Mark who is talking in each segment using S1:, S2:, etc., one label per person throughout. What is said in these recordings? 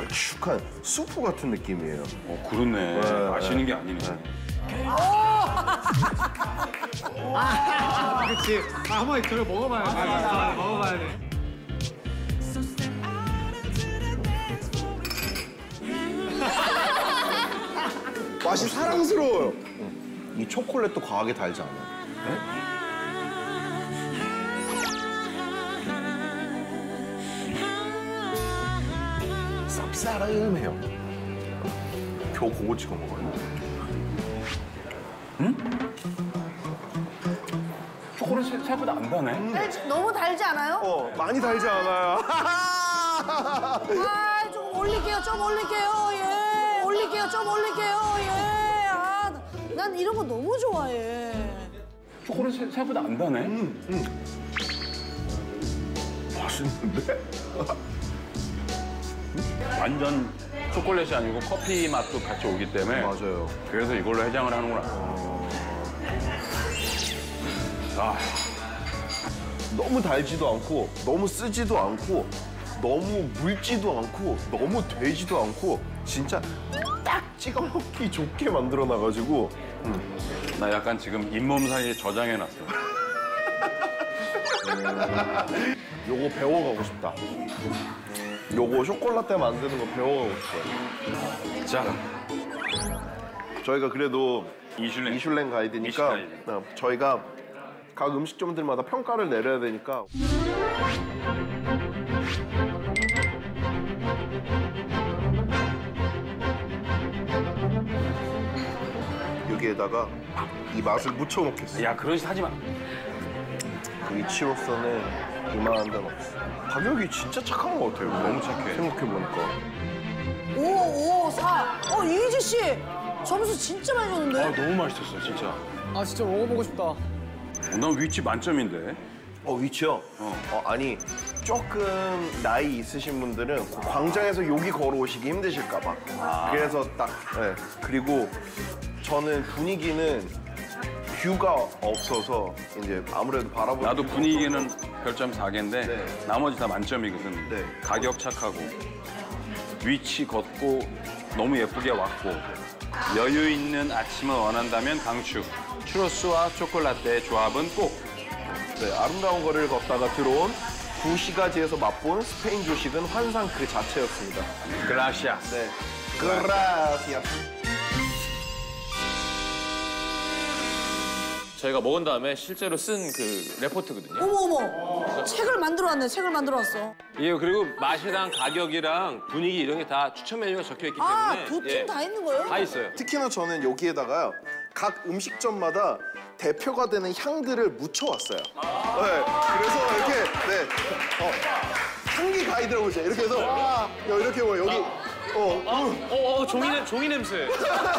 S1: 걸쭉한 수프 같은 느낌이에요.
S2: 그렇네.
S1: 네,
S2: 마시는 게 아니네.
S3: 그렇지. 한번 저걸 먹어봐야 돼. 먹어봐야 돼.
S1: 맛이 사랑스러워요. 이 초콜릿도 과하게 달지 않아요. 쌉싸름해요. 겨우 그거 찍어 먹어요.
S2: 초콜릿 생각보다 안 다네.
S4: 너무 달지 않아요?
S1: 많이 달지 않아요.
S4: 아, 좀 올릴게요, 좀 올릴게요, 예. 올릴게요, 좀 올릴게요, 예. 아, 난 이런 거 너무 좋아해.
S2: 초콜릿 생각보다 안 다네.
S1: 맛있는데?
S2: 완전 초콜릿이 아니고 커피 맛도 같이 오기 때문에.
S1: 맞아요.
S2: 그래서 이걸로 해장을 하는구나.
S1: 너무 달지도 않고 너무 쓰지도 않고 너무 묽지도 않고 너무 되지도 않고 진짜 딱 찍어 먹기 좋게 만들어 놔가지고
S2: 나 약간 지금 잇몸 사이에 저장해놨어.
S1: 요거 배워가고 싶다. 요거 쇼콜라떼 만드는 거 배워가고 싶어요.
S2: 자,
S1: 저희가 그래도
S2: 미슐랭
S1: 가이드니까
S2: 미슐랭.
S1: 저희가 각 음식점들마다 평가를 내려야 되니까 여기에다가 이 맛을 묻혀 놓겠어요.
S2: 야, 그런 짓 하지 마.
S1: 그 위치로서는 이만한 데는 없어. 가격이 진짜 착한 것 같아요. 너무 착해. 생각해보니까.
S4: 5, 5, 4. 이희지 씨. 점수 진짜 많이 줬는데?
S2: 너무 맛있었어, 진짜.
S3: 아, 진짜 먹어보고 싶다.
S2: 난 위치 만점인데.
S1: 위치요? 아니, 조금 나이 있으신 분들은 광장에서 여기 걸어오시기 힘드실까 봐. 그래서 딱, 네. 그리고 저는 분위기는 뷰가 없어서 이제 아무래도 바라보는
S2: 나도 분위기는 별점 4개인데
S1: 네.
S2: 나머지 다 만점이거든.
S1: 네.
S2: 가격 착하고 위치 걷고 너무 예쁘게 왔고 여유 있는 아침을 원한다면 강추. 추로스와 초콜라떼의 조합은 꼭.
S1: 네, 아름다운 거리를 걷다가 들어온 구시가지에서 맛본 스페인 조식은 환상 그 자체였습니다.
S2: 그라시아스.
S1: 네, 그라시아스.
S5: 저희가 먹은 다음에 실제로 쓴 그 레포트거든요.
S4: 어머. 책을 만들어 왔네, 책을 만들어 왔어.
S5: 예, 그리고 맛이랑 가격이랑 분위기 이런 게 다 추천 메뉴가 적혀 있기 때문에
S4: 두 팀 다 있는 거예요?
S5: 다 있어요.
S1: 특히나 저는 여기에다가요, 각 음식점마다 대표가 되는 향들을 묻혀왔어요. 네, 그래서 이렇게, 네, 향기 가이드라고 이제 이렇게 해서, 이렇게 뭐 여기,
S5: 종이 냄새.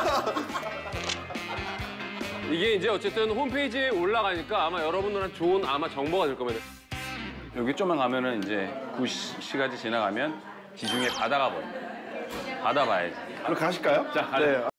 S5: 이게 이제 어쨌든 홈페이지에 올라가니까 아마 여러분들한테 좋은 정보가 될 겁니다.
S2: 여기 좀만 가면은 이제 구시가지 지나가면 지중해 바다가 보여. 바다 봐야지.
S1: 그럼 가실까요?
S2: 자, 가자.
S1: 네.